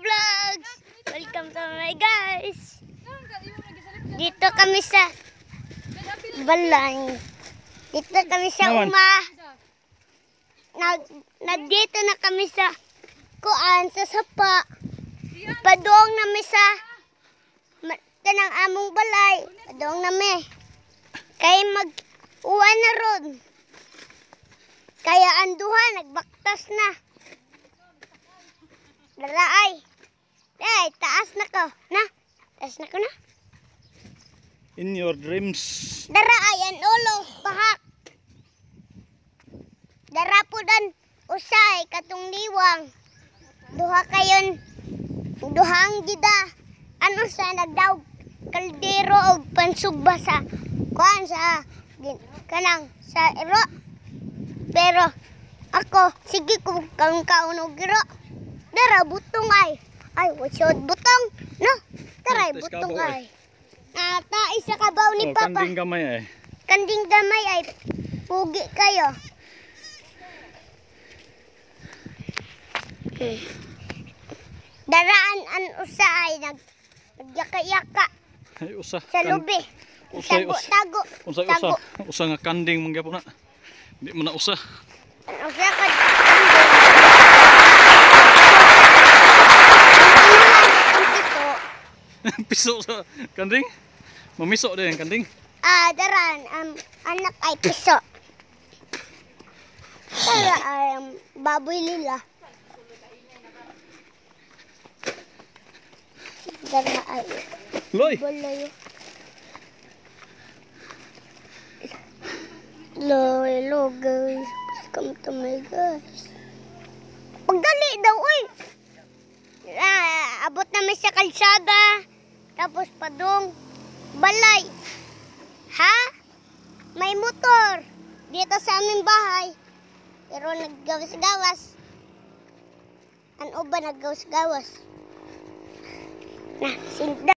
Vlogs! Welcome to my guys! Dito kami sa balay. Dito kami sa Nagdito na kami sa kuan sa sapa. Padong nami sa kanang among balay. Padong nami. Kay mag-uwan na ron. Kaya anduha nagbaktas na. Daraay. Ay, taas na ko. Na? Taas na ko na. In your dreams. Daraay an ulo bahak. Darapudan usay katong liwang. Duha kayon. Duhang gida. Ano sa nagdaw kaldero og pansugba sa kuan sa kanang sa iro. Pero ako sige ko kaon og iro. Dara butong ay. Ay, wasod butong. No? Taray butong ay. Ata isa kabaw ni Papa. Kanding gamay ay. Kanding gamay ay. Pugi kayo. Daraan an usa ay nagyaka-yaka. Ay usa. Sa lubi. Tago. Usa nga kanding mangyapon na. Di mo na usa. An usa ka Piso sa kanding? Mamiso din ang kanding? Daran anak ay piso. Tara ay baboy lila. Dara ay Loy! balayo. Hello guys. Welcome to my guys. Pagdali daw uy. Abot namin sa kalsada. Tapos padong balay. Ha? May motor dito sa aming bahay. Pero naggawas-gawas. Ano ba naggawas-gawas? Na, sinda.